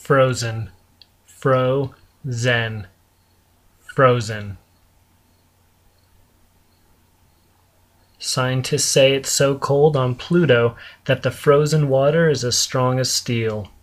frozen, frozen, frozen. Scientists say it's so cold on Pluto that the frozen water is as strong as steel.